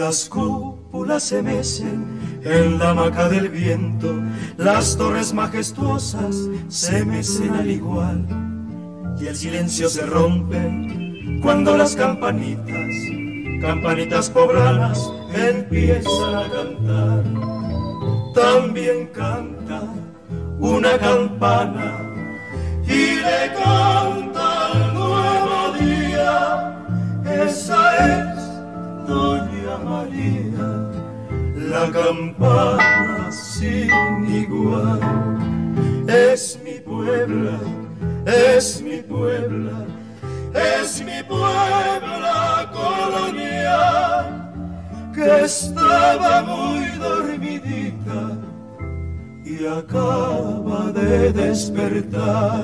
Las cúpulas se mecen en la hamaca del viento, las torres majestuosas se mecen al igual, y el silencio se rompe cuando las campanitas, campanitas poblanas, empiezan a cantar. También canta una campana y le canta al nuevo día. Esa es Doña María, la campana sin igual. Es mi Puebla, es mi Puebla, es mi Puebla colonial, que estaba muy dormidita y acaba de despertar.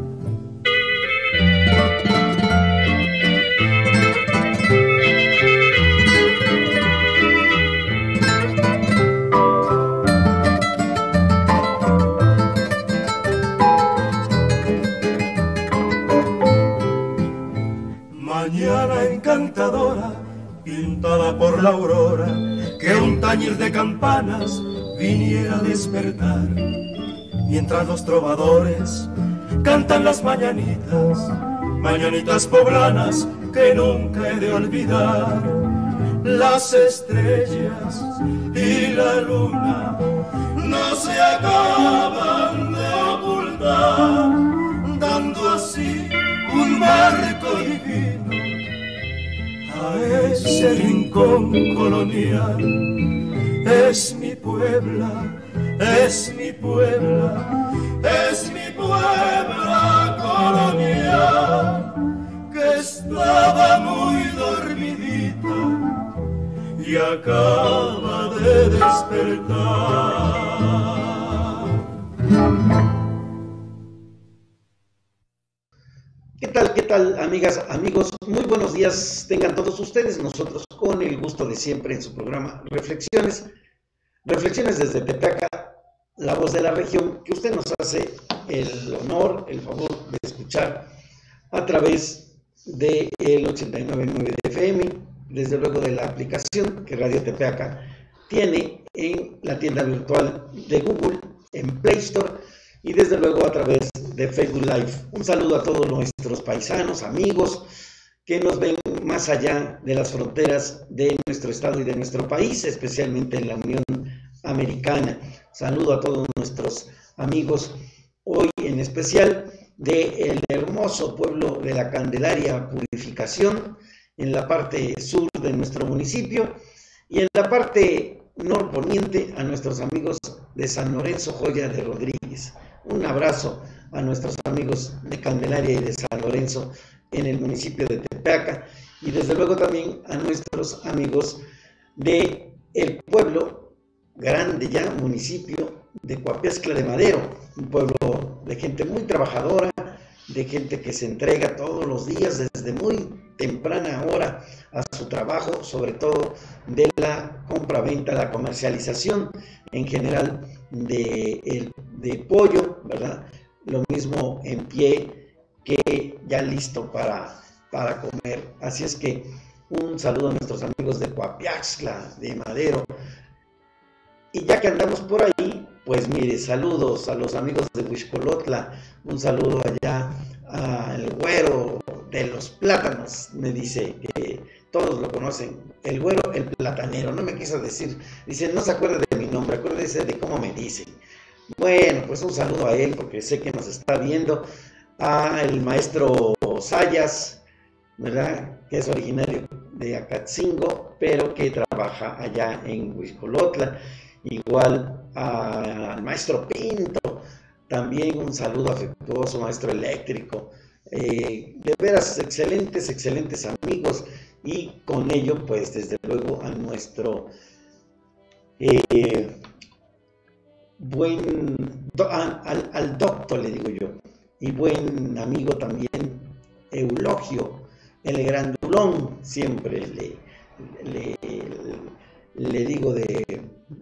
Mañana encantadora, pintada por la aurora, que un tañir de campanas viniera a despertar, mientras los trovadores cantan las mañanitas, mañanitas poblanas que nunca he de olvidar. Las estrellas y la luna no se acaban de ocultar, dando así un marco divino a ese rincón colonial. Es mi Puebla, es mi Puebla, es mi Puebla colonial, que estaba muy dormidita y acaba de despertar. ¿Qué tal, amigas, amigos? Muy buenos días tengan todos ustedes. Nosotros con el gusto de siempre en su programa Reflexiones desde Tepeaca, la voz de la región, que usted nos hace el honor, el favor de escuchar a través del 89.9 de FM, desde luego de la aplicación que Radio Tepeaca tiene en la tienda virtual de Google, en Play Store, y desde luego a través de Facebook Live. Un saludo a todos nuestros paisanos, amigos, que nos ven más allá de las fronteras de nuestro estado y de nuestro país, especialmente en la Unión Americana. Saludo a todos nuestros amigos, hoy en especial del hermoso pueblo de la Candelaria Purificación, en la parte sur de nuestro municipio, y en la parte norponiente a nuestros amigos de San Lorenzo Joya de Rodríguez. Un abrazo a nuestros amigos de Candelaria y de San Lorenzo en el municipio de Tepeaca, y desde luego también a nuestros amigos de el pueblo grande ya, municipio de Coapiaxtla de Madero, un pueblo de gente muy trabajadora, de gente que se entrega todos los días desde muy temprana hora a su trabajo, sobre todo de la compra-venta, la comercialización en general de pollo, ¿verdad? Lo mismo en pie que ya listo para comer. Así es que un saludo a nuestros amigos de Coapiaxtla de Madero. Y ya que andamos por ahí, pues mire, saludos a los amigos de Huixcolotla, un saludo allá al güero de los plátanos, me dice que todos lo conocen, el güero, el platanero, no me quiso decir, dice, no se acuerda de mi nombre, acuérdese de cómo me dice. Bueno, pues un saludo a él, porque sé que nos está viendo, a el maestro Sayas, ¿verdad?, que es originario de Acatzingo, pero que trabaja allá en Huixcolotla. Igual al maestro Pinto, también un saludo afectuoso, maestro eléctrico, de veras excelentes amigos, y con ello pues desde luego a nuestro al doctor, le digo yo, y buen amigo también Eulogio, el grandulón, siempre le digo de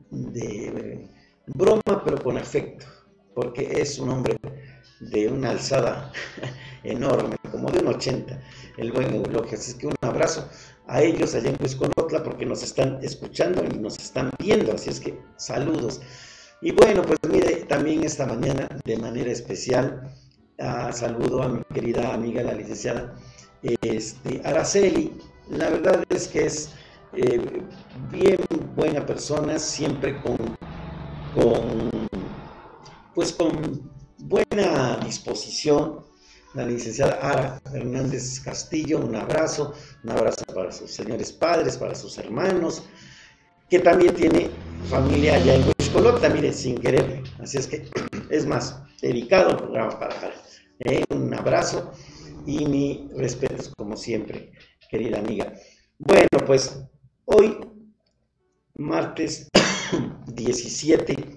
broma, pero con afecto, porque es un hombre de una alzada enorme, como de un 80, el buen Eulogio. Así es que un abrazo a ellos allá en Huescolotla porque nos están escuchando y nos están viendo, así es que saludos. Y bueno, pues mire, también esta mañana de manera especial saludo a mi querida amiga la licenciada Araceli. La verdad es que es bien buena persona, siempre con buena disposición. La licenciada Ara Hernández Castillo, un abrazo para sus señores padres, para sus hermanos, que también tiene familia allá en Huescolotla, mire, sin querer. Así es que, es más, dedicado el programa para Ara. Un abrazo y mi respeto, como siempre, querida amiga. Bueno, pues hoy, martes 17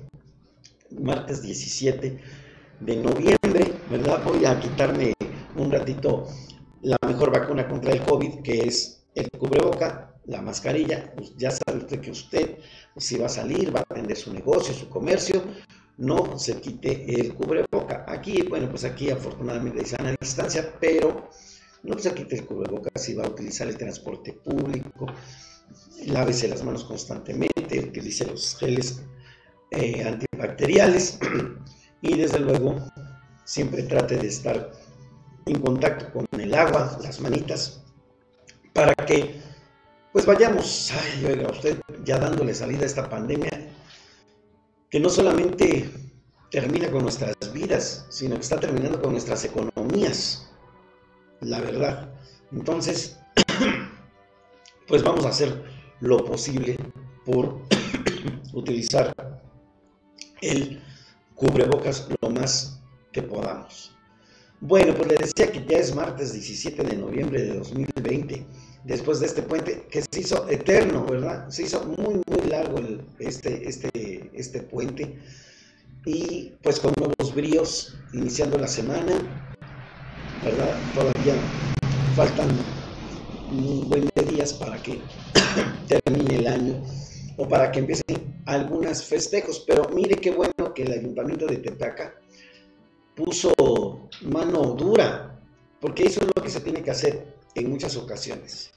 de noviembre, ¿verdad? Voy a quitarme un ratito la mejor vacuna contra el COVID, que es el cubreboca, la mascarilla. Pues ya sabe usted que usted, si va a salir, va a atender su negocio, su comercio, no se quite el cubreboca. Aquí, bueno, pues aquí afortunadamente hay sana distancia, pero no se quite el cubreboca si va a utilizar el transporte público. Lávese las manos constantemente, utilice los geles antibacteriales y desde luego siempre trate de estar en contacto con el agua, las manitas, para que pues vayamos, oiga usted, ya dándole salida a esta pandemia que no solamente termina con nuestras vidas, sino que está terminando con nuestras economías, la verdad. Entonces, pues vamos a hacer lo posible por utilizar el cubrebocas lo más que podamos. Bueno, pues le decía que ya es martes 17 de noviembre de 2020, después de este puente que se hizo eterno, ¿verdad? Se hizo muy largo este puente, y pues con nuevos bríos, iniciando la semana, ¿verdad? Todavía faltan un buen de días para que termine el año o para que empiecen algunos festejos, pero mire qué bueno que el Ayuntamiento de Tepeaca puso mano dura, porque eso es lo que se tiene que hacer en muchas ocasiones.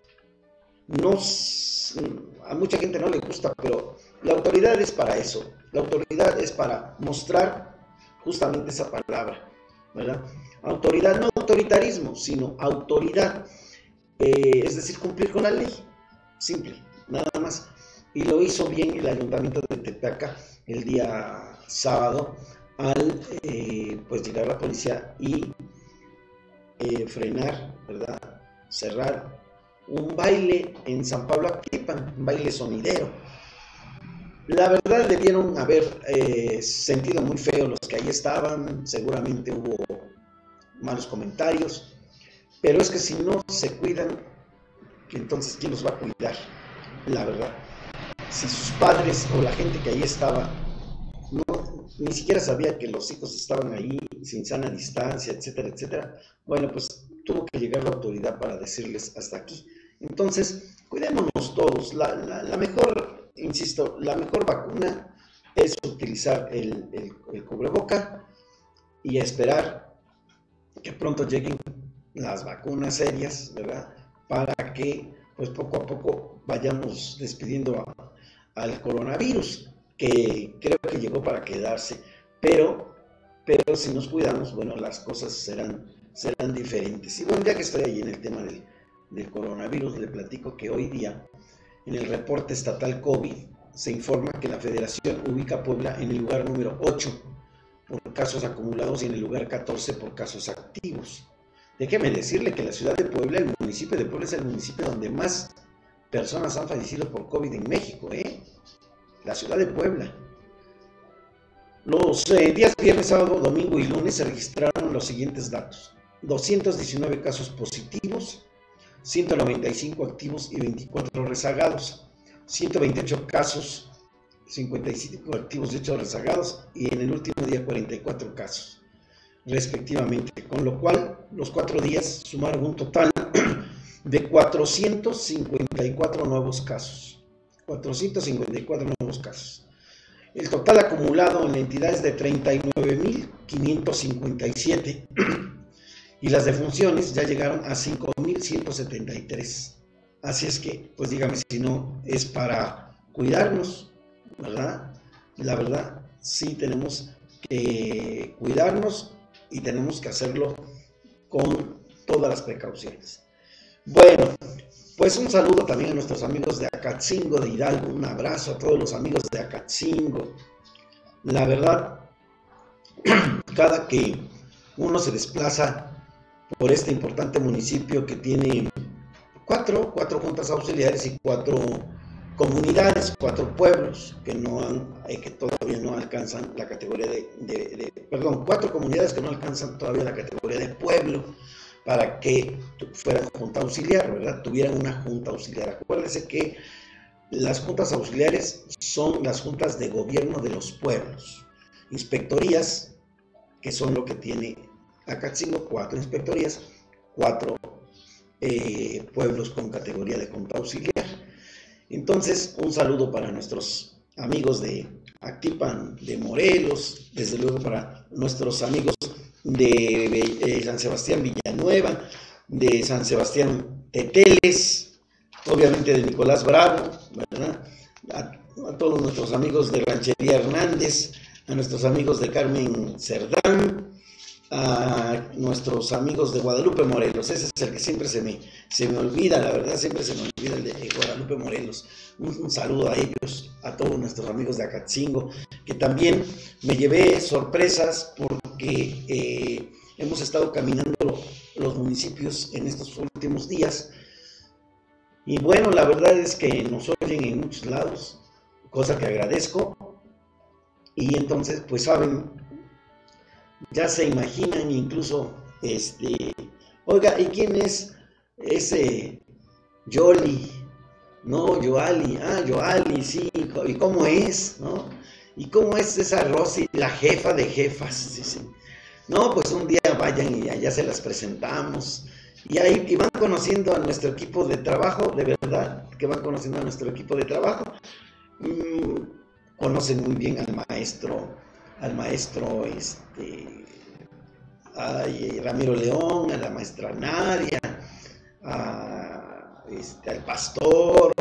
A mucha gente no le gusta, pero la autoridad es para eso. La autoridad es para mostrar justamente esa palabra, ¿verdad? Autoridad, no autoritarismo, sino autoridad, es decir, cumplir con la ley, simple, nada más. Y lo hizo bien el Ayuntamiento de Tepeaca el día sábado al pues llegar la policía y frenar, ¿verdad? Cerrar un baile en San Pablo Aquipan, un baile sonidero. La verdad debieron haber sentido muy feo los que ahí estaban, seguramente hubo malos comentarios, pero es que si no se cuidan, entonces ¿quién los va a cuidar? La verdad, si sus padres o la gente que ahí estaba ni siquiera sabía que los hijos estaban ahí sin sana distancia, etcétera, etcétera, bueno, pues tuvo que llegar la autoridad para decirles hasta aquí. Entonces, cuidémonos todos. La mejor, insisto, la mejor vacuna es utilizar el cubreboca y esperar que pronto lleguen las vacunas serias, ¿verdad? Para que, pues poco a poco vayamos despidiendo al coronavirus, que creo que llegó para quedarse, pero si nos cuidamos, bueno, las cosas serán diferentes. Y bueno, ya que estoy ahí en el tema del coronavirus, le platico que hoy día, en el reporte estatal COVID, se informa que la Federación ubica a Puebla en el lugar número 8 por casos acumulados y en el lugar 14 por casos activos. Déjeme decirle que la ciudad de Puebla, el municipio de Puebla, es el municipio donde más personas han fallecido por COVID en México, la ciudad de Puebla. Los días viernes, sábado, domingo y lunes se registraron los siguientes datos: 219 casos positivos, 195 activos y 24 rezagados, 128 casos, 55 activos y 8 rezagados, y en el último día 44 casos, respectivamente, con lo cual los 4 días sumaron un total de 454 nuevos casos. 454 nuevos casos. El total acumulado en la entidad es de 39.557 y las defunciones ya llegaron a 5.173. Así es que, pues dígame si no es para cuidarnos, ¿verdad? La verdad, sí tenemos que cuidarnos y tenemos que hacerlo con todas las precauciones. Bueno, pues un saludo también a nuestros amigos de Acatzingo, de Hidalgo, un abrazo a todos los amigos de Acatzingo. La verdad, cada que uno se desplaza por este importante municipio que tiene cuatro juntas auxiliares y 4 comunidades, 4 pueblos que todavía no alcanzan la categoría perdón, 4 comunidades que no alcanzan todavía la categoría de pueblo para que fueran junta auxiliar, ¿verdad? Tuvieran una junta auxiliar. Acuérdense que las juntas auxiliares son las juntas de gobierno de los pueblos. Inspectorías, que son lo que tiene Acatzingo, 4 inspectorías, 4 pueblos con categoría de junta auxiliar. Entonces, un saludo para nuestros amigos de Actipan, de Morelos, desde luego para nuestros amigos de San Sebastián Villanueva, de San Sebastián Teteles, obviamente de Nicolás Bravo, ¿verdad? A todos nuestros amigos de Ranchería Hernández, a nuestros amigos de Carmen Cerdán, a nuestros amigos de Guadalupe Morelos. Ese es el que siempre se me olvida, la verdad, siempre se me olvida el de Guadalupe Morelos. Un saludo a ellos, a todos nuestros amigos de Acatzingo, que también me llevé sorpresas porque hemos estado caminando los municipios en estos últimos días. Y bueno, la verdad es que nos oyen en muchos lados, cosa que agradezco. Y entonces, pues saben, ya se imaginan incluso, oiga, ¿y quién es ese Yoli? No, Yoali, Yoali, sí, ¿y cómo es? ¿No? ¿Y cómo es esa Rosy, la jefa de jefas? Sí. No, pues un día vayan y allá se las presentamos. Y ahí y van conociendo a nuestro equipo de trabajo, de verdad, que van conociendo a nuestro equipo de trabajo. Conocen muy bien al maestro, Ramiro León, a la maestra Nadia, al pastor,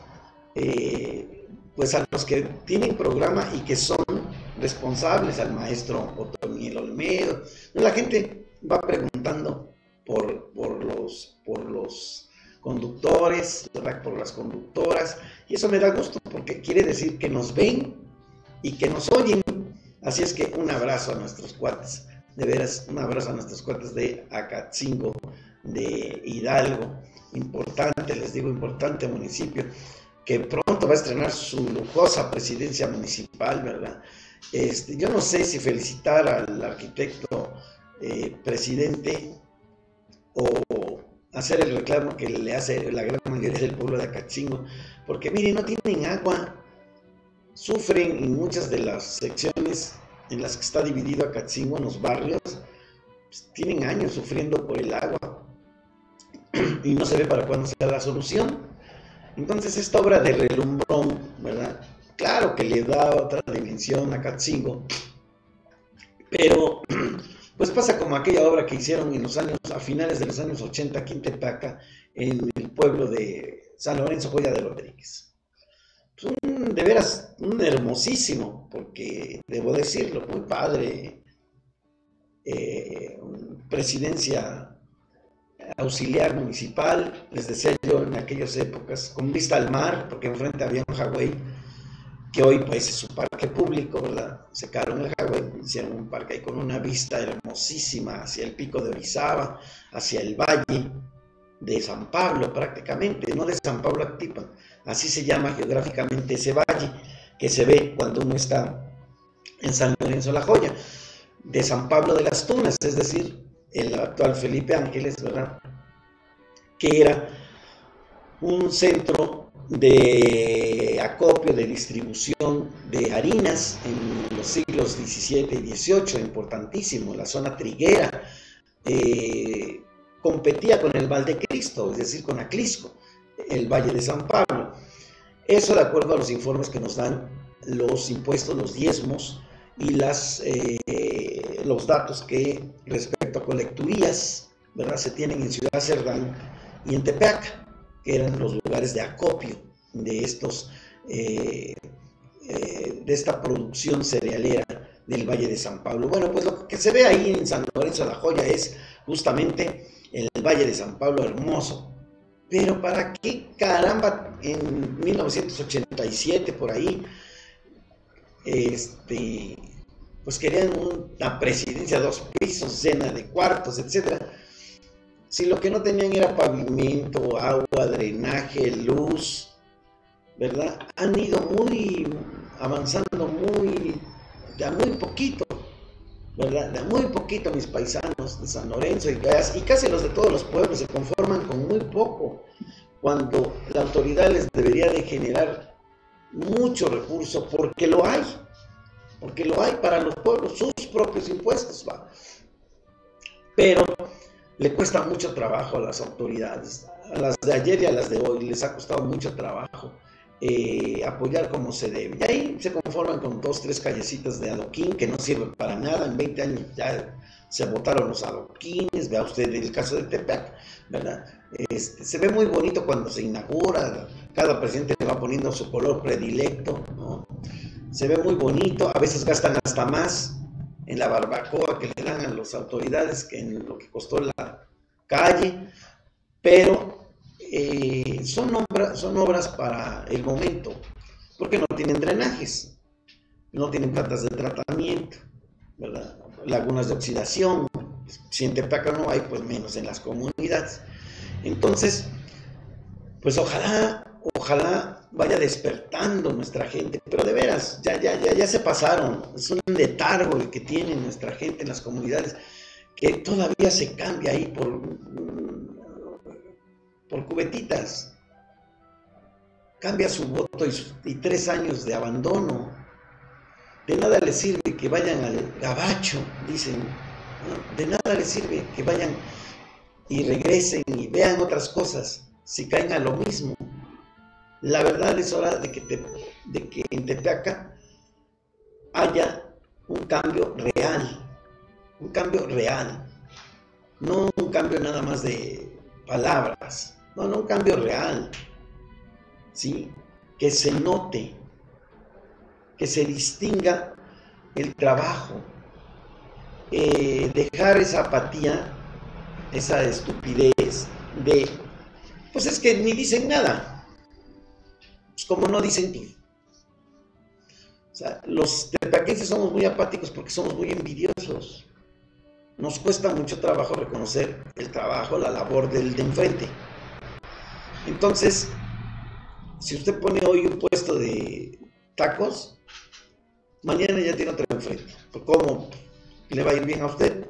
pues a los que tienen programa y que son responsables, al maestro Otoniel Olmedo. La gente va preguntando por los conductores, ¿verdad? Por las conductoras, y eso me da gusto porque quiere decir que nos ven y que nos oyen. Así es que un abrazo a nuestros cuates, de veras, un abrazo a nuestros cuates de Acatzingo, de Hidalgo, importante, les digo, importante municipio, que pronto va a estrenar su lujosa presidencia municipal, ¿verdad? Yo no sé si felicitar al arquitecto presidente o hacer el reclamo que le hace la gran mayoría del pueblo de Acatzingo, porque miren, no tienen agua, sufren en muchas de las secciones en las que está dividido Acatzingo, en los barrios, pues, tienen años sufriendo por el agua y no se ve para cuándo sea la solución. Entonces esta obra de relumbrón, ¿verdad? Claro que le da otra dimensión a Acatzingo, pero pues pasa como aquella obra que hicieron a finales de los años 80 aquí en Tepeaca, en el pueblo de San Lorenzo Joya de Rodríguez. Pues de veras, un hermosísimo, porque debo decirlo, muy padre, presidencia auxiliar municipal, les decía yo en aquellas épocas, con vista al mar, porque enfrente había un Hawái, que hoy pues es un parque público, ¿verdad? Secaron el Hawái, hicieron un parque ahí con una vista hermosísima hacia el pico de Orizaba, hacia el valle de San Pablo prácticamente, no de San Pablo Actipan, así se llama geográficamente ese valle que se ve cuando uno está en San Lorenzo La Joya, de San Pablo de las Tunas, es decir, el actual Felipe Ángeles, ¿verdad? Que era un centro de acopio, de distribución de harinas en los siglos XVII y XVIII, importantísimo, la zona triguera, competía con el Valdecristo, es decir, con Aclisco, el Valle de San Pablo. Eso de acuerdo a los informes que nos dan los impuestos, los diezmos y los datos que respecto a colecturías, ¿verdad?, se tienen en Ciudad Cerdán y en Tepeaca. que eran los lugares de acopio de esta producción cerealera del Valle de San Pablo. Bueno, pues lo que se ve ahí en San Lorenzo de la Joya es justamente el Valle de San Pablo hermoso. Pero ¿para qué caramba en 1987 por ahí pues querían una presidencia, 2 pisos, llena de cuartos, etcétera? Si lo que no tenían era pavimento, agua, drenaje, luz, ¿verdad? Han ido avanzando de a muy poquito, ¿verdad? De a muy poquito mis paisanos de San Lorenzo y casi los de todos los pueblos se conforman con muy poco, cuando la autoridad les debería de generar mucho recurso, porque lo hay para los pueblos, sus propios impuestos, ¿va? Pero le cuesta mucho trabajo a las autoridades, a las de ayer y a las de hoy, les ha costado mucho trabajo apoyar como se debe. Y ahí se conforman con 2, 3 callecitas de adoquín que no sirven para nada. En 20 años ya se botaron los adoquines. Vea usted el caso de Tepeac, ¿verdad? Se ve muy bonito cuando se inaugura, cada presidente le va poniendo su color predilecto, ¿no? Se ve muy bonito, a veces gastan hasta más en la barbacoa que le dan a las autoridades que en lo que costó la calle, pero son obras para el momento, porque no tienen drenajes, no tienen plantas de tratamiento, ¿verdad? Lagunas de oxidación, si en Tepeaca no hay, pues menos en las comunidades. Entonces, pues ojalá vaya despertando nuestra gente, pero de veras, ya se pasaron, es un letargo el que tiene nuestra gente en las comunidades, que todavía se cambia ahí por cubetitas, cambia su voto y 3 años de abandono. De nada les sirve que vayan al gabacho, dicen, ¿no? De nada les sirve que vayan y regresen y vean otras cosas, si caen a lo mismo. La verdad es hora de que en Tepeaca haya un cambio real, no un cambio nada más de palabras, no, un cambio real, ¿sí? Que se note, que se distinga el trabajo, dejar esa apatía, esa estupidez de, pues es que ni dicen nada. Pues como no dicen, o sea, los tepeaquenses somos muy apáticos porque somos muy envidiosos. Nos cuesta mucho trabajo reconocer el trabajo, la labor del de enfrente. Entonces, si usted pone hoy un puesto de tacos, mañana ya tiene otro enfrente. ¿Cómo le va a ir bien a usted?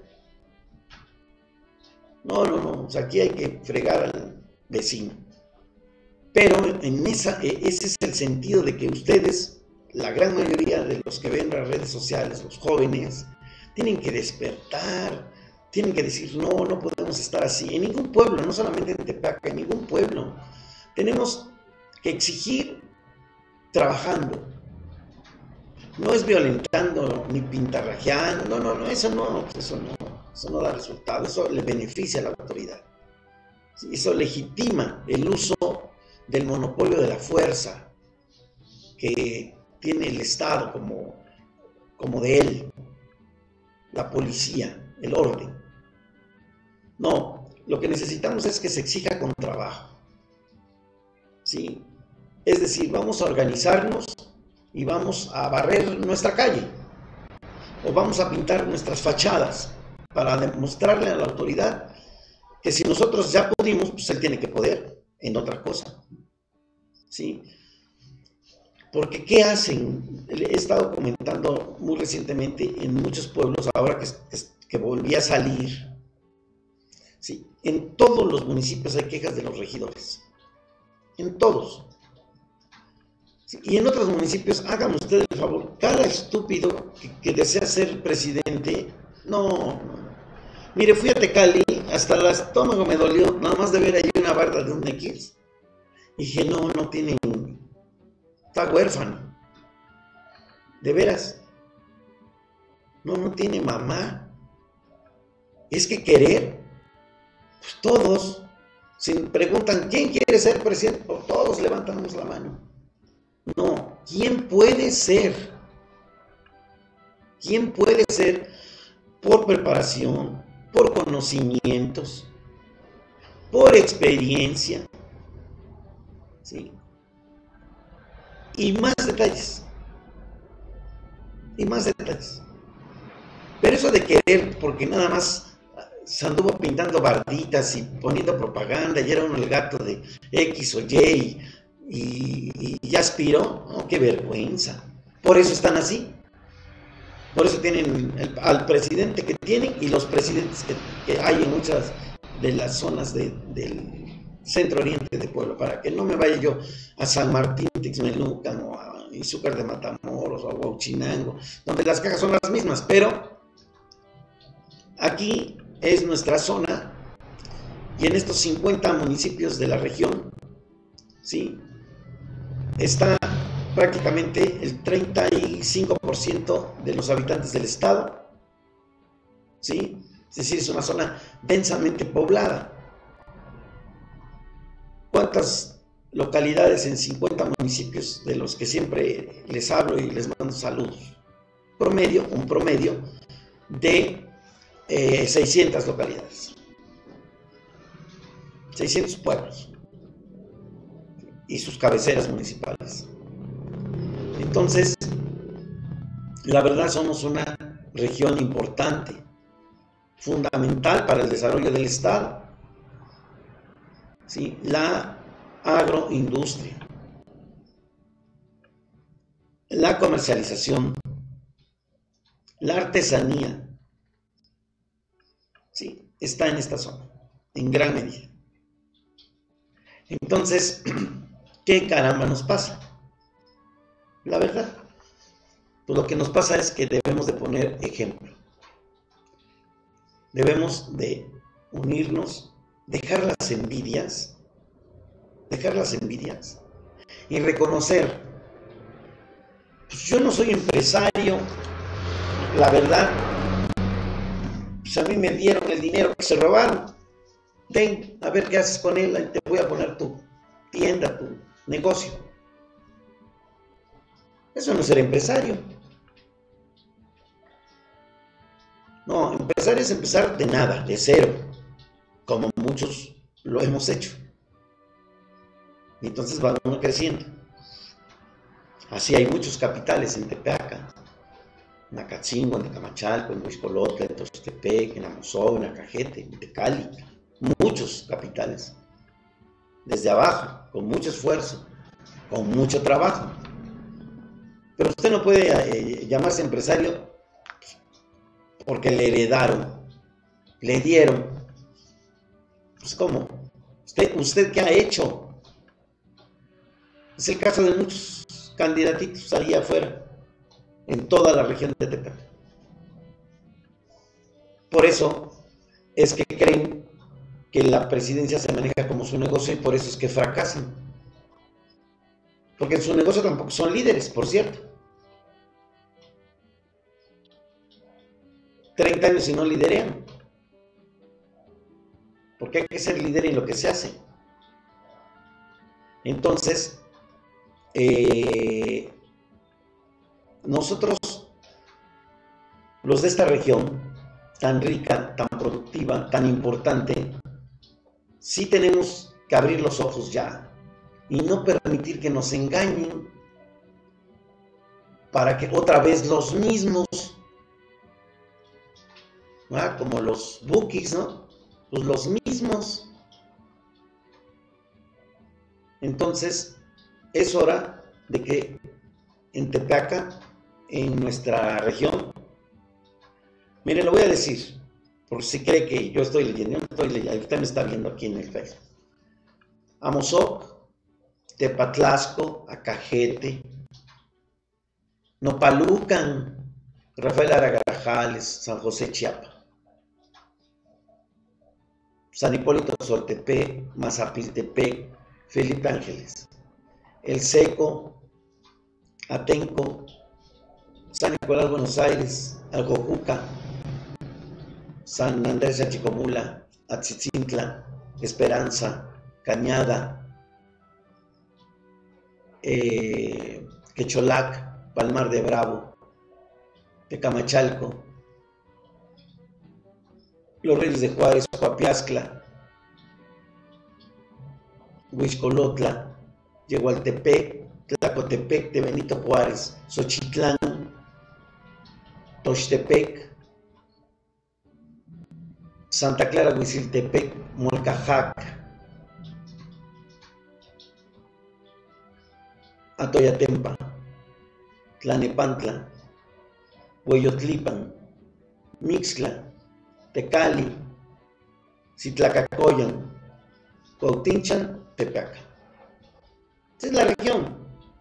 No, o sea, aquí hay que fregar al vecino. Pero ese es el sentido de que ustedes, la gran mayoría de los que ven las redes sociales, los jóvenes, tienen que despertar, tienen que decir, no podemos estar así. En ningún pueblo, no solamente en Tepeaca, en ningún pueblo. Tenemos que exigir trabajando. No es violentando ni pintarrajeando, eso no da resultado, eso le beneficia a la autoridad. Eso legitima el uso del monopolio de la fuerza que tiene el Estado como de él, la policía, el orden. No, lo que necesitamos es que se exija con trabajo, ¿sí? Es decir, vamos a organizarnos y vamos a barrer nuestra calle o vamos a pintar nuestras fachadas para demostrarle a la autoridad que si nosotros ya pudimos, pues él tiene que poder en otra cosa, ¿sí? Porque ¿qué hacen? He estado comentando muy recientemente en muchos pueblos, ahora que volví a salir, ¿sí? En todos los municipios hay quejas de los regidores, en todos. ¿Sí? Y en otros municipios, háganme ustedes el favor, cada estúpido que desea ser presidente, no. Mire, fui a Tecali, hasta el estómago me dolió, nada más de ver ahí una barda de un X. Y dije, no tienen, está huérfano. De veras. No tiene mamá. Es que querer, pues todos, Si preguntan, ¿quién quiere ser presidente? Por todos levantamos la mano. No, ¿quién puede ser? ¿Quién puede ser por preparación, por conocimientos, por experiencia? ¿Sí? Y más detalles. Y más detalles. Pero eso de querer, porque nada más se anduvo pintando barditas y poniendo propaganda, y era uno el gato de X o Y, y ya aspiró, oh, qué vergüenza. Por eso están así. Por eso tienen al presidente que tienen y los presidentes que hay en muchas de las zonas del centro oriente de Puebla, para que no me vaya yo a San Martín, Texmelucan, o a Izúcar de Matamoros, o a Huauchinango, donde las cajas son las mismas, pero aquí es nuestra zona, y en estos 50 municipios de la región, ¿sí?, está prácticamente el 35% de los habitantes del estado, ¿sí? Es decir, es una zona densamente poblada. ¿Cuántas localidades en 50 municipios de los que siempre les hablo y les mando saludos? Un promedio de 600 localidades, 600 pueblos y sus cabeceras municipales. Entonces, la verdad, somos una región importante, fundamental para el desarrollo del estado. ¿Sí? La agroindustria, la comercialización, la artesanía, ¿sí?, está en esta zona, en gran medida. Entonces, ¿qué caramba nos pasa? La verdad, pues lo que nos pasa es que debemos de poner ejemplo. Debemos de unirnos, dejar las envidias y reconocer, pues yo no soy empresario, la verdad, pues a mí me dieron el dinero que se robaron, ten, a ver qué haces con él, ahí te voy a poner tu tienda, tu negocio. Eso no es ser empresario. No, empresario es empezar de nada, de cero, como muchos lo hemos hecho. Y entonces va uno creciendo. Así hay muchos capitales en Tepeaca, en Acatzingo, en Tecamachalco, en Huixcolotla, en Tuxtepec, en Amozoc, en Acajete, en Tecali. Muchos capitales. Desde abajo, con mucho esfuerzo, con mucho trabajo. Pero usted no puede llamarse empresario porque le heredaron, le dieron. Pues ¿cómo? ¿Usted qué ha hecho? Es el caso de muchos candidatitos ahí afuera, en toda la región de Tepeaca. Por eso es que creen que la presidencia se maneja como su negocio y por eso es que fracasan. Porque en su negocio tampoco son líderes, por cierto. 30 años y no liderean. Porque hay que ser líder en lo que se hace. Entonces, nosotros, los de esta región, tan rica, tan productiva, tan importante, sí tenemos que abrir los ojos ya y no permitir que nos engañen para que otra vez los mismos, ¿verdad?, como los bookies, ¿no?, pues los mismos. Entonces es hora de que en Tepeaca, en nuestra región, mire, lo voy a decir, por si cree que yo estoy leyendo, yo no estoy leyendo, usted me está viendo aquí en el Facebook. Amozoc, Tepatlasco, Acajete, Nopalucan, Rafael Aragarajales, San José Chiapa, San Hipólito Soltepec, Mazapiltepec, Felipe Ángeles, El Seco, Atenco, San Nicolás Buenos Aires, Alcojuca, San Andrés Achicomula, Atzitzintla, Esperanza, Cañada, Quecholac, Palmar de Bravo, Tecamachalco, Los Reyes de Juárez, Coapiazcla, Huixcolotla, Yehualtepec, Tlacotepec de Benito Juárez, Xochitlán, Tochtepec, Santa Clara, Huiziltepec, Molcajac, Atoyatempa, Tlanepantla, Hueyotlipan, Mixtla, Tecali, Citlacacoyan, Cuautinchan, Tepeaca. Esa es la región.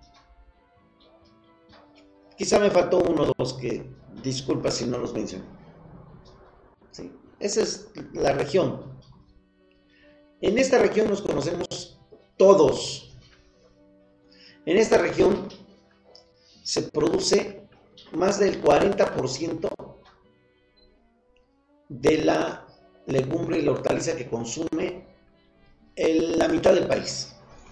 Quizá me faltó uno o dos que, disculpa si no los mencioné. ¿Sí? Esa es la región. En esta región nos conocemos todos. En esta región se produce más del 40% de la legumbre y la hortaliza que consume la mitad del país.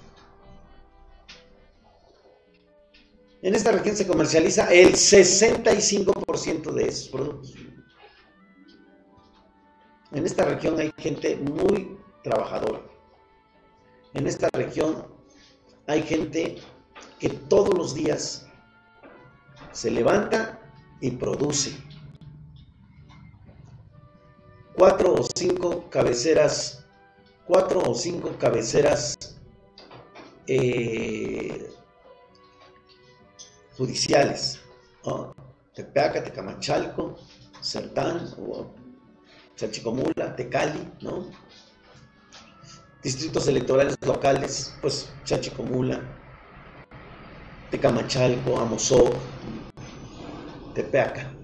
En esta región se comercializa el 65% de esos productos. En esta región hay gente muy trabajadora. En esta región hay gente que todos los días se levanta y produce. 4 o 5 cabeceras judiciales, ¿no? Tepeaca, Tecamachalco, Sertán, Chalchicomula, Tecali, ¿no? Distritos electorales locales, pues Chalchicomula, Tecamachalco, Amozoc, Tepeaca.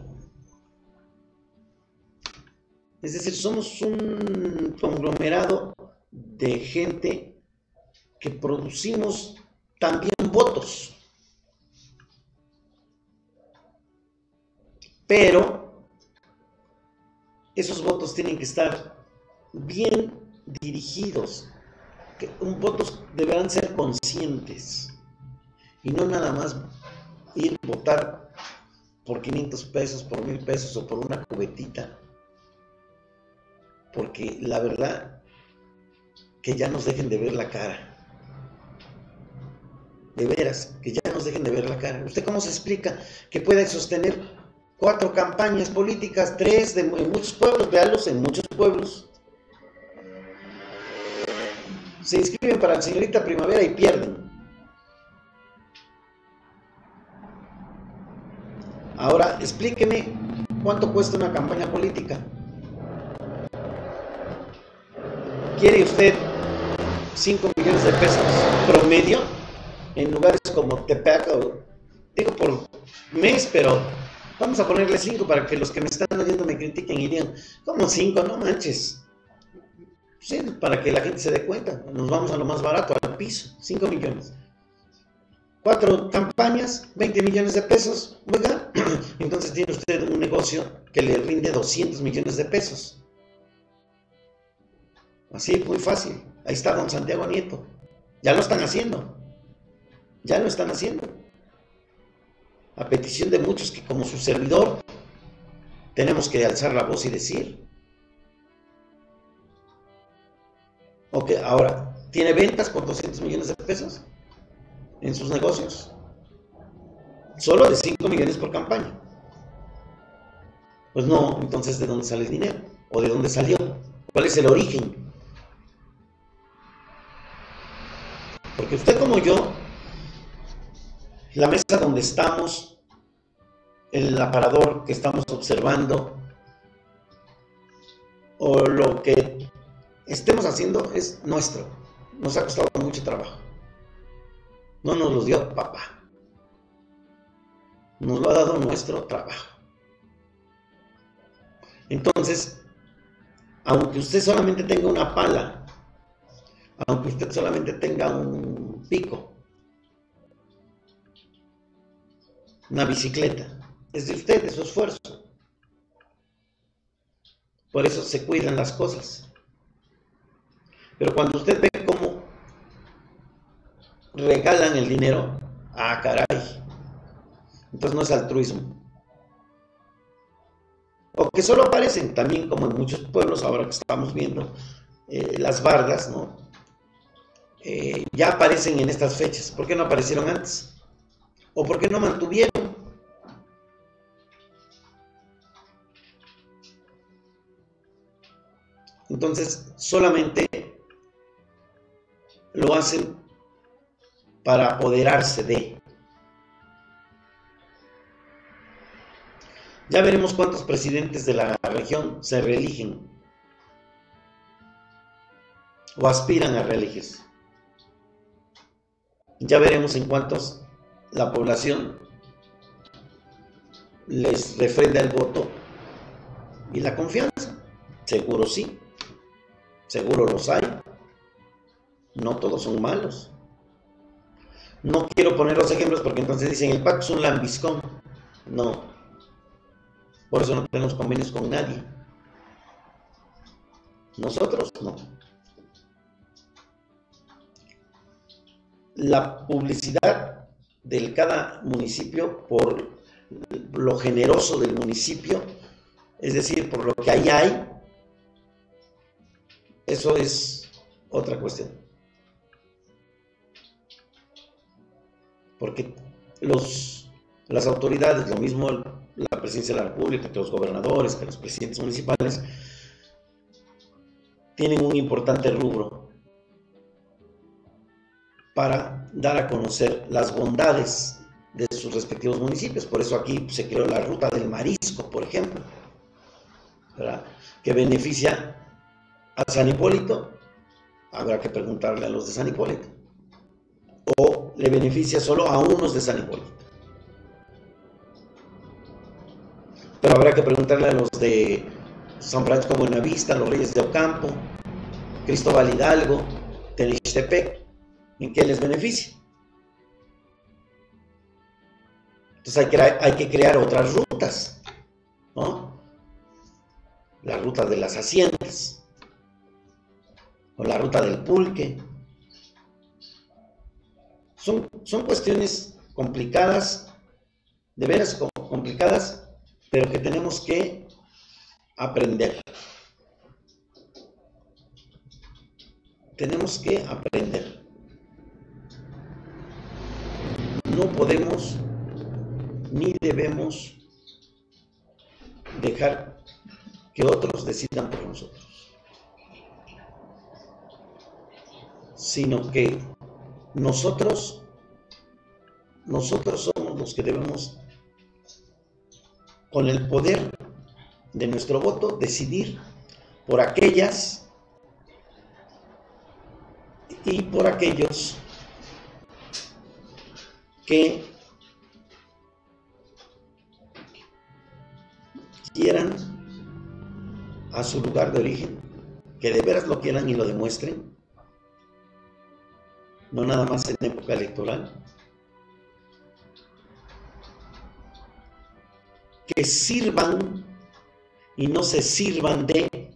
Es decir, somos un conglomerado de gente que producimos también votos. Pero esos votos tienen que estar bien dirigidos. Votos deberán ser conscientes y no nada más ir a votar por 500 pesos, por 1000 pesos o por una cubetita. Porque la verdad, que ya nos dejen de ver la cara. De veras, que ya nos dejen de ver la cara. ¿Usted cómo se explica que puede sostener 4 campañas políticas, 3 en muchos pueblos? Véanlos en muchos pueblos. Se inscriben para la señorita Primavera y pierden. Ahora, explíqueme cuánto cuesta una campaña política. ¿Quiere usted 5 millones de pesos promedio en lugares como Tepeaca? Digo por mes, pero vamos a ponerle 5 para que los que me están oyendo me critiquen y digan, ¿cómo 5? No manches. Sí, para que la gente se dé cuenta. Nos vamos a lo más barato, al piso. 5 millones. 4 campañas, 20 millones de pesos. Oiga, entonces tiene usted un negocio que le rinde 200 millones de pesos. Así, muy fácil. Ahí está don Santiago Nieto. Ya lo están haciendo. Ya lo están haciendo. A petición de muchos que, como su servidor, tenemos que alzar la voz y decir. Ok, ahora, ¿tiene ventas por 200 millones de pesos en sus negocios? Solo de 5 millones por campaña. Pues no, entonces, ¿de dónde sale el dinero? ¿O de dónde salió? ¿Cuál es el origen? Porque usted como yo, la mesa donde estamos, el aparador que estamos observando, o lo que estemos haciendo es nuestro. Nos ha costado mucho trabajo. No nos lo dio papá. Nos lo ha dado nuestro trabajo. Entonces, aunque usted solamente tenga una pala, aunque usted solamente tenga un pico, una bicicleta, es de usted, de su esfuerzo. Por eso se cuidan las cosas. Pero cuando usted ve cómo regalan el dinero, ah, caray, entonces no es altruismo. O que solo aparecen, también como en muchos pueblos, ahora que estamos viendo las bardas, ¿no? Ya aparecen en estas fechas. ¿Por qué no aparecieron antes? ¿O por qué no mantuvieron? Entonces, solamente lo hacen para apoderarse de. Ya veremos cuántos presidentes de la región se reeligen o aspiran a reelegirse. Ya veremos en cuántos la población les refrenda el voto y la confianza. Seguro sí, seguro los hay. No todos son malos. No quiero poner los ejemplos porque entonces dicen el PAC es un lambiscón. No. Por eso no tenemos convenios con nadie. Nosotros no. La publicidad de cada municipio por lo generoso del municipio, es decir, por lo que ahí hay, eso es otra cuestión. Porque las autoridades, lo mismo la presidencia de la República, que los gobernadores, que los presidentes municipales, tienen un importante rubro para dar a conocer las bondades de sus respectivos municipios. Por eso aquí se creó la ruta del marisco, por ejemplo, ¿verdad? Que beneficia a San Hipólito. Habrá que preguntarle a los de San Hipólito. O le beneficia solo a unos de San Hipólito. Pero habrá que preguntarle a los de San Francisco Buenavista, los Reyes de Ocampo, Cristóbal Hidalgo, Tenixtepec, en qué les beneficia. Entonces hay que crear otras rutas, ¿no? La ruta de las haciendas, o la ruta del pulque. Son cuestiones complicadas, de veras complicadas, pero que tenemos que aprender. Tenemos que aprender. No podemos ni debemos dejar que otros decidan por nosotros, sino que nosotros somos los que debemos, con el poder de nuestro voto, decidir por aquellas y por aquellos que quieran a su lugar de origen, que de veras lo quieran y lo demuestren, no nada más en época electoral, que sirvan y no se sirvan de,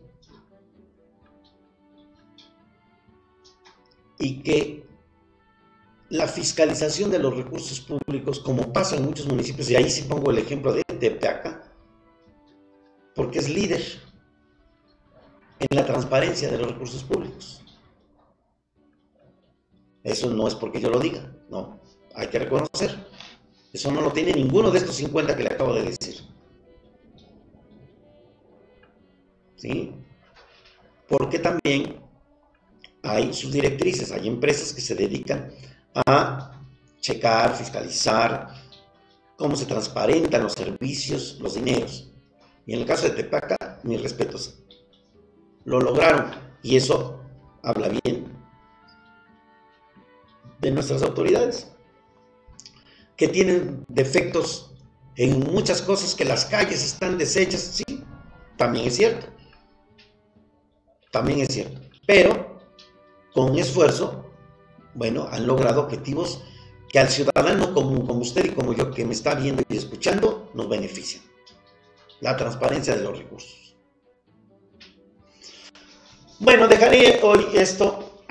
y que la fiscalización de los recursos públicos, como pasa en muchos municipios, y ahí sí pongo el ejemplo de Tepeaca, porque es líder en la transparencia de los recursos públicos. Eso no es porque yo lo diga, no, hay que reconocer. Eso no lo tiene ninguno de estos 50 que le acabo de decir. ¿Sí? Porque también hay sus directrices, hay empresas que se dedican a checar, fiscalizar cómo se transparentan los servicios, los dineros. Y en el caso de Tepeaca, mis respetos, lo lograron. Y eso habla bien de nuestras autoridades, que tienen defectos en muchas cosas, que las calles están deshechas, sí, también es cierto. También es cierto. Pero con esfuerzo, bueno, han logrado objetivos que al ciudadano común, como usted y como yo, que me está viendo y escuchando, nos benefician. La transparencia de los recursos. Bueno, dejaré hoy esto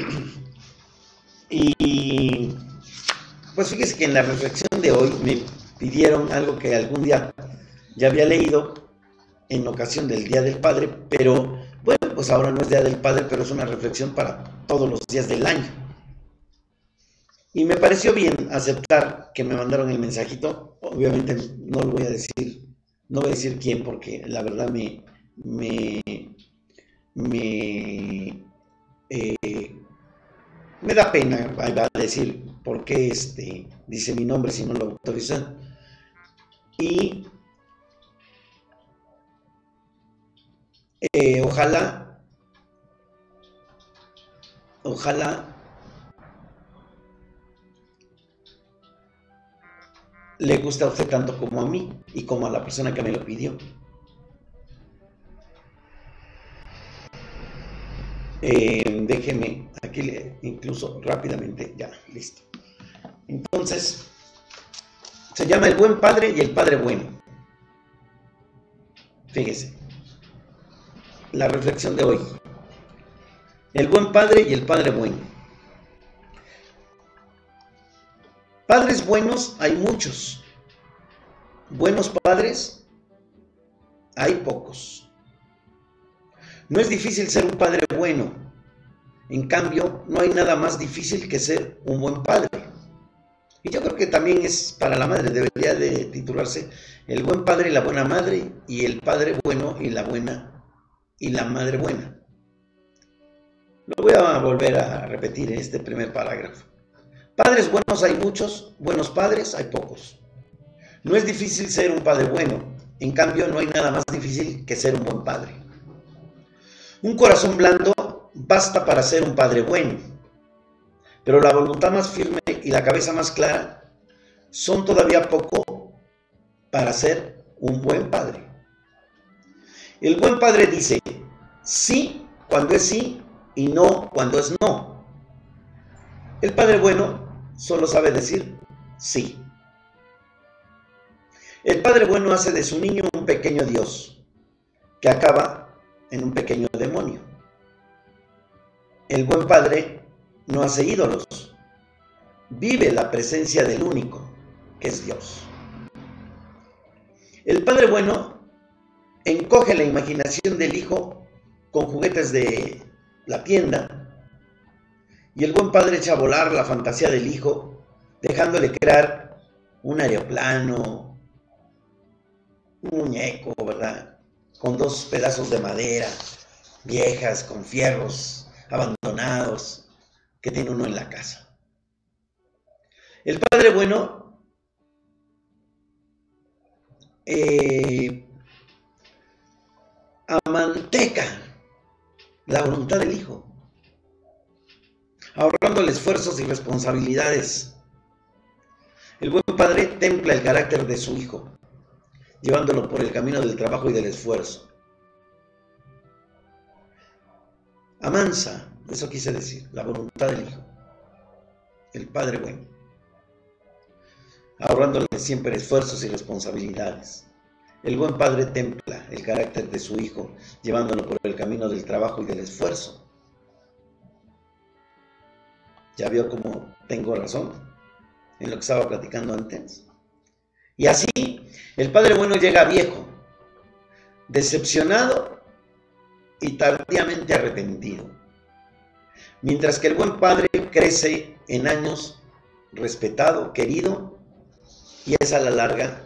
y pues fíjese que en la reflexión de hoy me pidieron algo que algún día ya había leído en ocasión del Día del Padre, pero bueno, pues ahora no es Día del Padre, pero es una reflexión para todos los días del año. Y me pareció bien aceptar que me mandaron el mensajito. Obviamente no lo voy a decir, no voy a decir quién, porque la verdad me da pena, va a decir por qué dice mi nombre si no lo autorizan. Y ojalá le guste a usted tanto como a mí y como a la persona que me lo pidió. Déjeme, aquí incluso rápidamente, ya, listo. Entonces, se llama El Buen Padre y el Padre Bueno. Fíjese, la reflexión de hoy. El Buen Padre y el Padre Bueno. Padres buenos hay muchos. Buenos padres hay pocos. No es difícil ser un padre bueno. En cambio, no hay nada más difícil que ser un buen padre. Y yo creo que también es para la madre, debería de titularse El Buen Padre y la Buena Madre, y el Padre Bueno y la Madre Buena. Lo voy a volver a repetir en este primer parágrafo. Padres buenos hay muchos, buenos padres hay pocos. No es difícil ser un padre bueno, en cambio no hay nada más difícil que ser un buen padre. Un corazón blando basta para ser un padre bueno, pero la voluntad más firme y la cabeza más clara son todavía poco para ser un buen padre. El buen padre dice sí cuando es sí y no cuando es no. El padre bueno solo sabe decir sí. El padre bueno hace de su niño un pequeño Dios que acaba en un pequeño demonio. El buen padre no hace ídolos, vive la presencia del único, que es Dios. El padre bueno encoge la imaginación del hijo con juguetes de la tienda, y el buen padre echa a volar la fantasía del hijo, dejándole crear un aeroplano, un muñeco, ¿verdad? Con dos pedazos de madera viejas, con fierros abandonados, que tiene uno en la casa. El padre bueno amanteca la voluntad del hijo, ahorrándole esfuerzos y responsabilidades. El buen padre templa el carácter de su hijo, llevándolo por el camino del trabajo y del esfuerzo. Amansa, eso quise decir, la voluntad del hijo, el padre bueno, ahorrándole siempre esfuerzos y responsabilidades. El buen padre templa el carácter de su hijo, llevándolo por el camino del trabajo y del esfuerzo. ¿Ya vio cómo tengo razón en lo que estaba platicando antes? Y así, el padre bueno llega viejo, decepcionado y tardíamente arrepentido, mientras que el buen padre crece en años, respetado, querido, y es a la larga,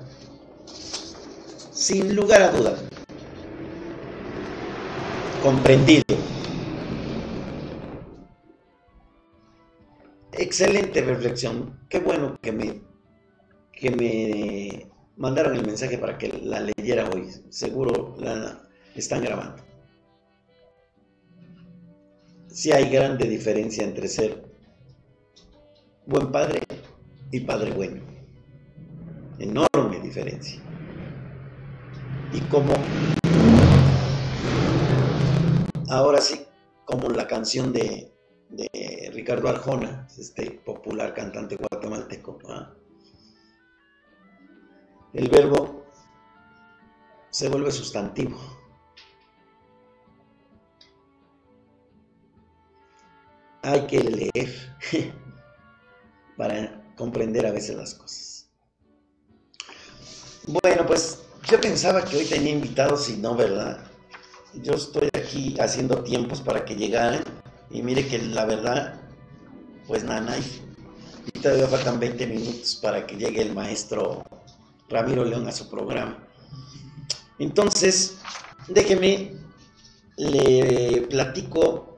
sin lugar a duda, comprendido. Excelente reflexión. Qué bueno que me mandaron el mensaje para que la leyera hoy. Seguro la están grabando. Sí hay grande diferencia entre ser buen padre y padre bueno. Enorme diferencia. Y como ahora sí, como la canción de Ricardo Arjona, este popular cantante guatemalteco, ¿ah? El verbo se vuelve sustantivo. hay que leer para comprender a veces las cosas. Bueno, pues yo pensaba que hoy tenía invitados y no, ¿verdad? Yo estoy aquí haciendo tiempos para que llegaran y mire que la verdad, pues nada, y todavía faltan 20 minutos para que llegue el maestro Ramiro León a su programa. Entonces, déjeme, le platico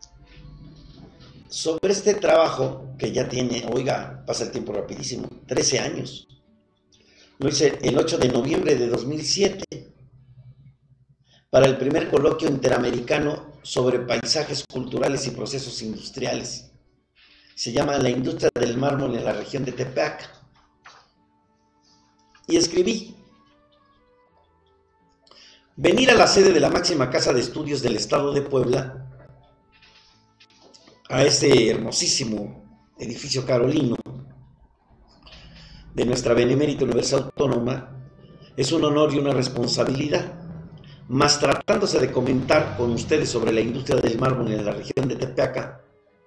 sobre este trabajo que ya tiene, oiga, pasa el tiempo rapidísimo, 13 años. Lo hice el 8 de noviembre de 2007 para el primer coloquio interamericano sobre paisajes culturales y procesos industriales. Se llama La industria del mármol en la región de Tepeaca. Y escribí: venir a la sede de la máxima casa de estudios del estado de Puebla, a ese hermosísimo edificio carolino de nuestra benemérita Universidad Autónoma, es un honor y una responsabilidad, más tratándose de comentar con ustedes sobre la industria del mármol en la región de Tepeaca,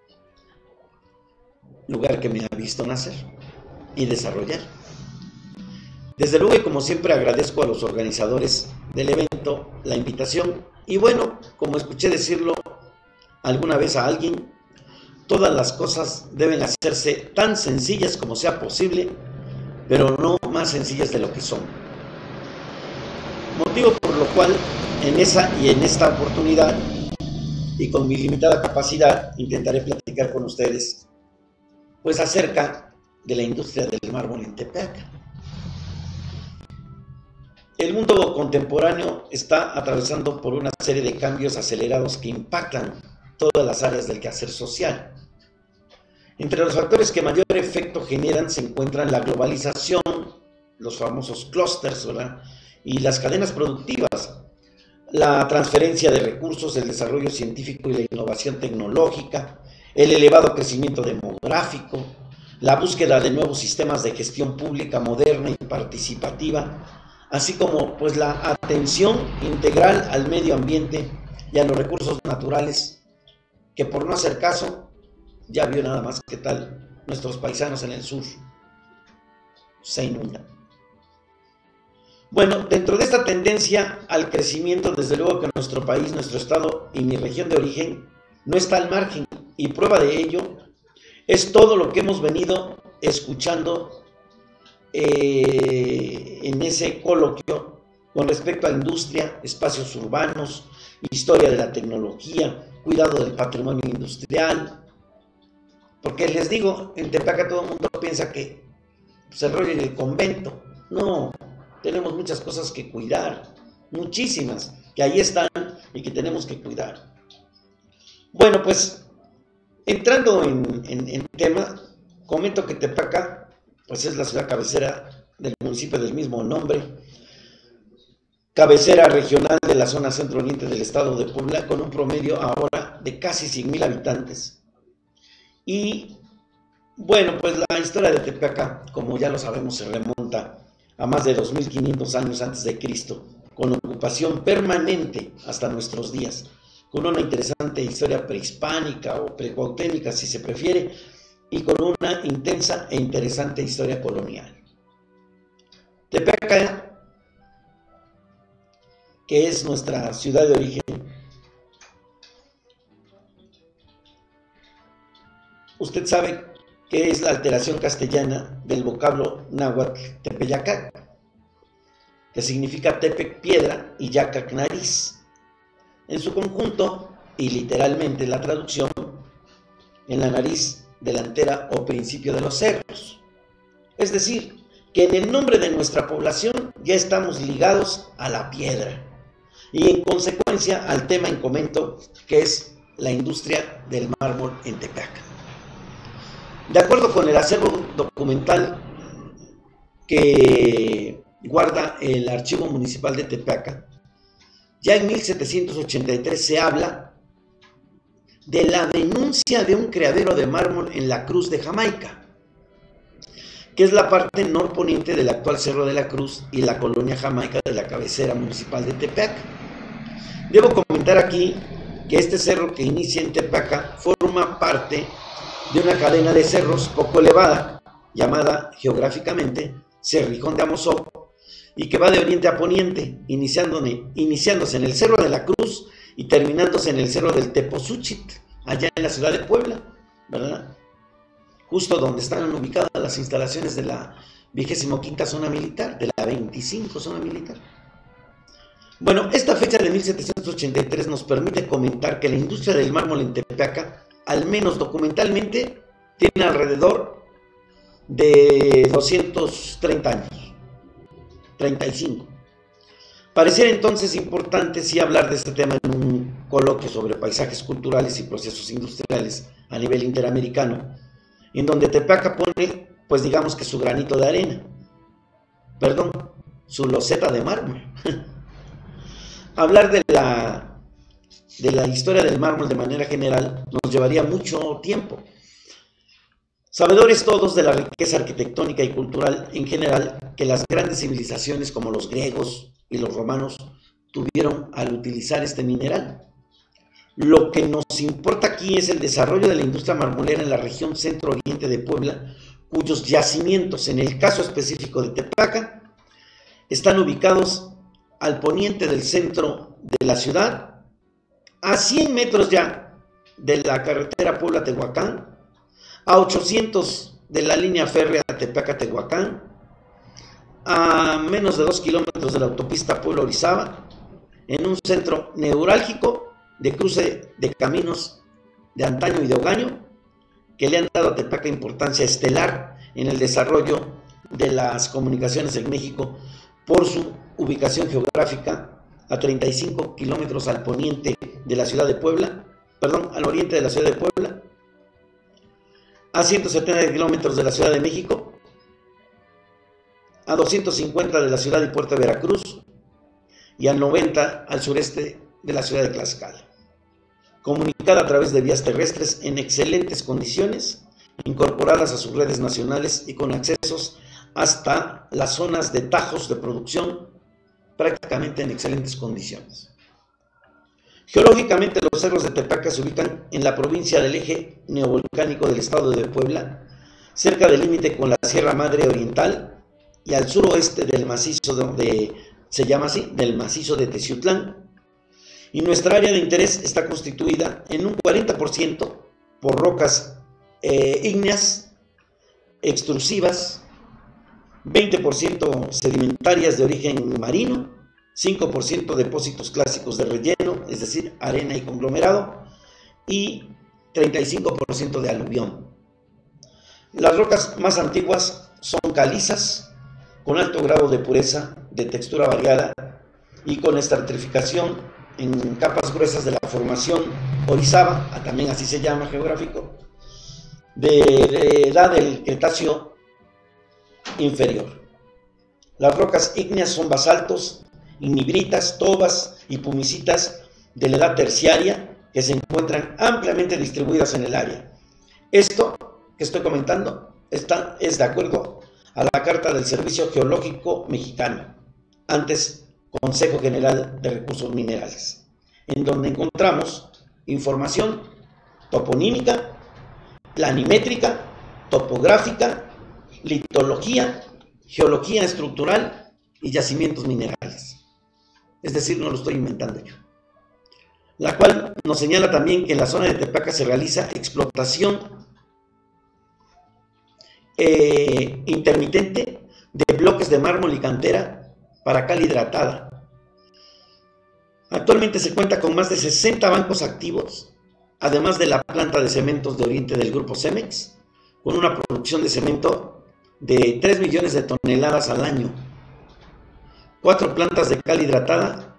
lugar que me ha visto nacer y desarrollar. Desde luego, y como siempre, agradezco a los organizadores del evento la invitación, y bueno, como escuché decirlo alguna vez a alguien, todas las cosas deben hacerse tan sencillas como sea posible, pero no más sencillas de lo que son. Motivo por lo cual, en esta oportunidad, y con mi limitada capacidad, intentaré platicar con ustedes, pues acerca de la industria del mármol en Tepeaca. El mundo contemporáneo está atravesando por una serie de cambios acelerados que impactan todas las áreas del quehacer social. Entre los factores que mayor efecto generan se encuentran la globalización, los famosos clústeres, ¿verdad?, y las cadenas productivas, la transferencia de recursos, el desarrollo científico y la innovación tecnológica, el elevado crecimiento demográfico, la búsqueda de nuevos sistemas de gestión pública moderna y participativa, así como pues la atención integral al medio ambiente y a los recursos naturales, que por no hacer caso, ya vio nada más qué tal nuestros paisanos en el sur se inundan. Bueno, dentro de esta tendencia al crecimiento, desde luego que nuestro país, nuestro estado y mi región de origen no está al margen, y prueba de ello es todo lo que hemos venido escuchando en ese coloquio con respecto a industria, espacios urbanos, historia de la tecnología, cuidado del patrimonio industrial. Porque les digo, en Tepeaca todo el mundo piensa que se rollo en el convento. No, tenemos muchas cosas que cuidar, muchísimas, que ahí están y que tenemos que cuidar. Bueno, pues entrando en tema, comento que Tepeaca pues es la ciudad cabecera del municipio del mismo nombre, cabecera regional de la zona centro-oriente del estado de Puebla, con un promedio ahora de casi 100,000 habitantes. Y bueno, pues la historia de Tepeaca, como ya lo sabemos, se remonta a más de 2.500 años antes de Cristo, con ocupación permanente hasta nuestros días, con una interesante historia prehispánica o precuautémica, si se prefiere, y con una intensa e interesante historia colonial. Tepeaca, que es nuestra ciudad de origen, usted sabe que es la alteración castellana del vocablo náhuatl Tepeyacac, que significa Tepec, piedra, y Yacac, nariz. En su conjunto, y literalmente la traducción, en la nariz delantera o principio de los cerros. Es decir, que en el nombre de nuestra población ya estamos ligados a la piedra y en consecuencia al tema en comento, que es la industria del mármol en Tepeaca. De acuerdo con el acervo documental que guarda el Archivo Municipal de Tepeaca, ya en 1783 se habla de la denuncia de un criadero de mármol en la Cruz de Jamaica, que es la parte norponiente del actual Cerro de la Cruz y la colonia Jamaica de la cabecera municipal de Tepeaca. Debo comentar aquí que este cerro que inicia en Tepeaca forma parte de una cadena de cerros poco elevada, llamada geográficamente Cerrijón de Amozoc, y que va de oriente a poniente, iniciándose en el Cerro de la Cruz y terminándose en el Cerro del Teposúchitl, allá en la ciudad de Puebla, ¿verdad? Justo donde están ubicadas las instalaciones de la 25ª zona militar, de la 25 zona militar. Bueno, esta fecha de 1783 nos permite comentar que la industria del mármol en Tepeaca, al menos documentalmente, tiene alrededor de 230 años, 35. Pareciera entonces importante sí hablar de este tema en un coloquio sobre paisajes culturales y procesos industriales a nivel interamericano, en donde Tepeaca pone, pues digamos que su granito de arena, perdón, su loseta de mármol. Hablar de la historia del mármol de manera general nos llevaría mucho tiempo. Sabedores todos de la riqueza arquitectónica y cultural en general que las grandes civilizaciones como los griegos y los romanos tuvieron al utilizar este mineral. Lo que nos importa aquí es el desarrollo de la industria marmolera en la región centro-oriente de Puebla, cuyos yacimientos, en el caso específico de Tepeaca, están ubicados al poniente del centro de la ciudad, a 100 metros ya de la carretera Puebla-Tehuacán, a 800 de la línea férrea Tepeaca-Tehuacán, a menos de 2 kilómetros de la autopista Puebla-Orizaba, en un centro neurálgico de cruce de caminos de antaño y de hogaño, que le han dado a Tepeaca importancia estelar en el desarrollo de las comunicaciones en México por su ubicación geográfica a 35 kilómetros al poniente de la ciudad de Puebla, perdón, al oriente de la ciudad de Puebla, a 170 kilómetros de la Ciudad de México, a 250 de la ciudad y puerto de Veracruz y a 90 al sureste de la ciudad de Tlaxcala. Comunicada a través de vías terrestres en excelentes condiciones, incorporadas a sus redes nacionales y con accesos hasta las zonas de tajos de producción prácticamente en excelentes condiciones. Geológicamente, los cerros de Tepeaca se ubican en la provincia del eje neovolcánico del estado de Puebla, cerca del límite con la Sierra Madre Oriental y al suroeste del macizo se llama así, del macizo de Teciutlán. Y nuestra área de interés está constituida en un 40% por rocas ígneas, extrusivas, 20% sedimentarias de origen marino, 5% depósitos clásicos de relleno, es decir, arena y conglomerado, y 35% de aluvión. Las rocas más antiguas son calizas, con alto grado de pureza, de textura variada y con estratificación en capas gruesas de la formación Orizaba, también así se llama geográfico, de edad del Cretáceo inferior. Las rocas ígneas son basaltos, ignibritas, tobas y pumicitas de la edad terciaria que se encuentran ampliamente distribuidas en el área. Esto que estoy comentando es de acuerdo a la Carta del Servicio Geológico Mexicano, antes Consejo General de Recursos Minerales, en donde encontramos información toponímica, planimétrica, topográfica, litología, geología estructural y yacimientos minerales. Es decir, no lo estoy inventando yo. La cual nos señala también que en la zona de Tepeaca se realiza explotación intermitente de bloques de mármol y cantera para cal hidratada. Actualmente se cuenta con más de 60 bancos activos, además de la planta de cementos de Oriente del grupo Cemex, con una producción de cemento de 3 millones de toneladas al año, 4 plantas de cal hidratada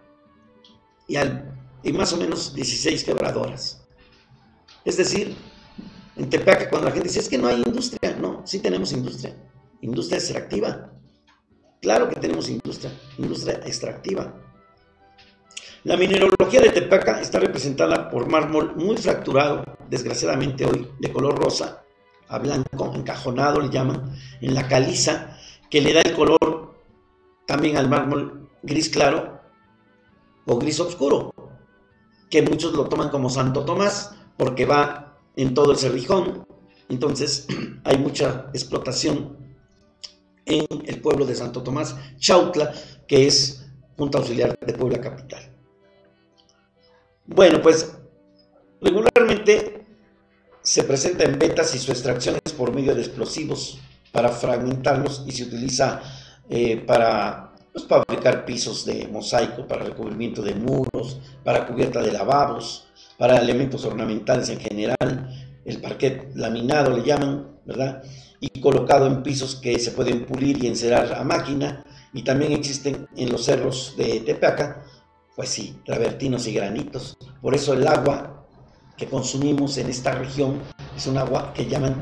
y más o menos 16 quebradoras. Es decir, en Tepeaca, cuando la gente dice, es que no hay industria, no, sí tenemos industria, industria extractiva. Claro que tenemos industria extractiva. La mineralogía de Tepeaca está representada por mármol muy fracturado, desgraciadamente hoy de color rosa, a blanco, encajonado le llaman, en la caliza, que le da el color también al mármol gris claro o gris oscuro, que muchos lo toman como Santo Tomás, porque va en todo el Cerrijón. Entonces hay mucha explotación en el pueblo de Santo Tomás, Chautla, que es Junta Auxiliar de Puebla Capital. Bueno, pues regularmente se presenta en vetas y su extracción es por medio de explosivos para fragmentarlos, y se utiliza para fabricar pisos de mosaico, para recubrimiento de muros, para cubierta de lavabos, para elementos ornamentales en general, el parquet laminado le llaman, ¿verdad? Y colocado en pisos que se pueden pulir y encerar a máquina. Y también existen en los cerros de Tepeaca, pues sí, travertinos y granitos. Por eso el agua que consumimos en esta región es un agua que llaman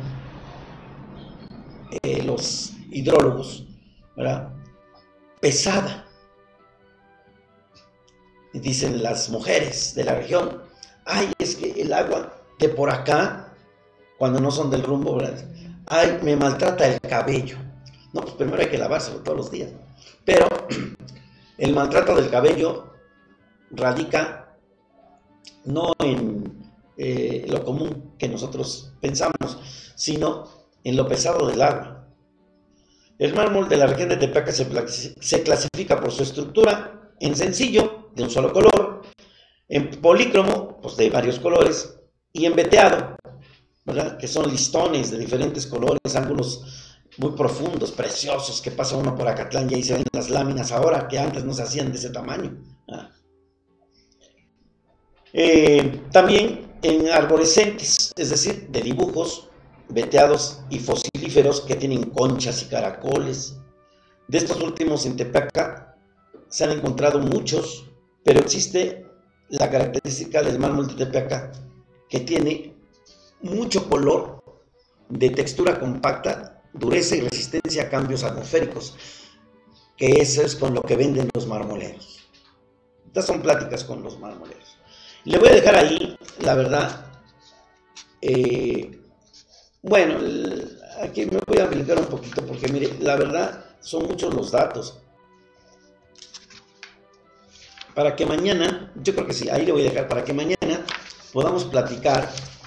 los hidrólogos, ¿verdad?, pesada. Y dicen las mujeres de la región, ay, es que el agua de por acá, cuando no son del rumbo, ¿verdad?, ay, me maltrata el cabello. No, pues primero hay que lavárselo todos los días. Pero el maltrato del cabello radica no en lo común que nosotros pensamos, sino en lo pesado del agua. El mármol de la región de Tepeaca se clasifica por su estructura en sencillo, de un solo color, en polícromo, pues de varios colores, y en veteado, ¿verdad?, que son listones de diferentes colores, ángulos muy profundos, preciosos, que pasa uno por Acatlán y ahí se ven las láminas ahora, que antes no se hacían de ese tamaño. También en arborescentes, es decir, de dibujos, veteados y fosilíferos que tienen conchas y caracoles. De estos últimos en Tepeaca se han encontrado muchos, pero existe la característica del mármol de Tepeaca, que tiene mucho color, de textura compacta, dureza y resistencia a cambios atmosféricos, que eso es con lo que venden los marmoleros. Estas son pláticas con los marmoleros. Le voy a dejar ahí, la verdad, bueno, aquí me voy a habilitar un poquito, porque mire, la verdad, son muchos los datos. Para que mañana, yo creo que sí, ahí le voy a dejar, para que mañana podamos platicar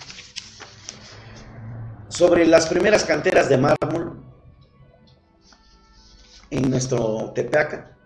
sobre las primeras canteras de mármol en nuestro Tepeaca,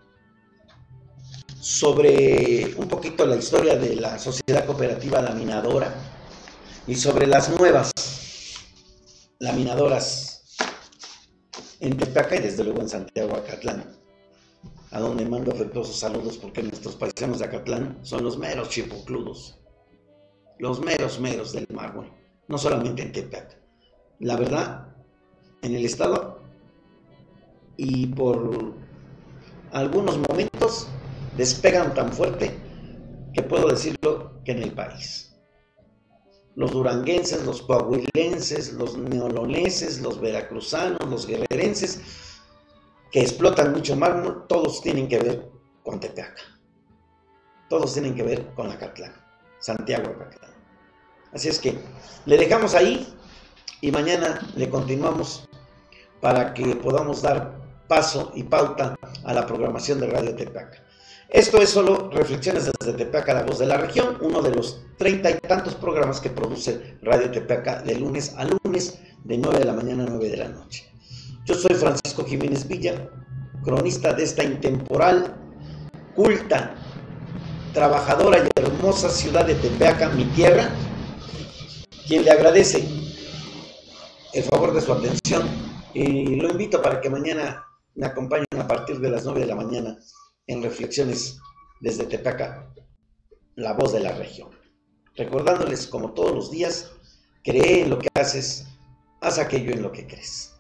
sobre un poquito la historia de la Sociedad Cooperativa Laminadora y sobre las nuevas laminadoras en Tepeaca y desde luego en Santiago Acatlán, a donde mando afectuosos saludos, porque nuestros paisanos de Acatlán son los meros chipocludos, los meros del mármol, no solamente en Tepeaca. La verdad, en el estado y por algunos momentos despegan tan fuerte que puedo decirlo que en el país. Los duranguenses, los coahuilenses, los neoloneses, los veracruzanos, los guerrerenses, que explotan mucho mármol, todos tienen que ver con Tepeaca. Todos tienen que ver con Acatlán, Santiago Acatlán. Así es que le dejamos ahí y mañana le continuamos para que podamos dar paso y pauta a la programación de Radio Tepeaca. Esto es solo Reflexiones desde Tepeaca, la voz de la región, uno de los 30 y tantos programas que produce Radio Tepeaca de lunes a lunes, de 9 de la mañana a 9 de la noche. Yo soy Francisco Jiménez Villa, cronista de esta intemporal, culta, trabajadora y hermosa ciudad de Tepeaca, mi tierra, quien le agradece el favor de su atención y lo invito para que mañana me acompañen a partir de las 9 de la mañana en Reflexiones desde Tepeaca, la voz de la región. Recordándoles, como todos los días, cree en lo que haces, haz aquello en lo que crees.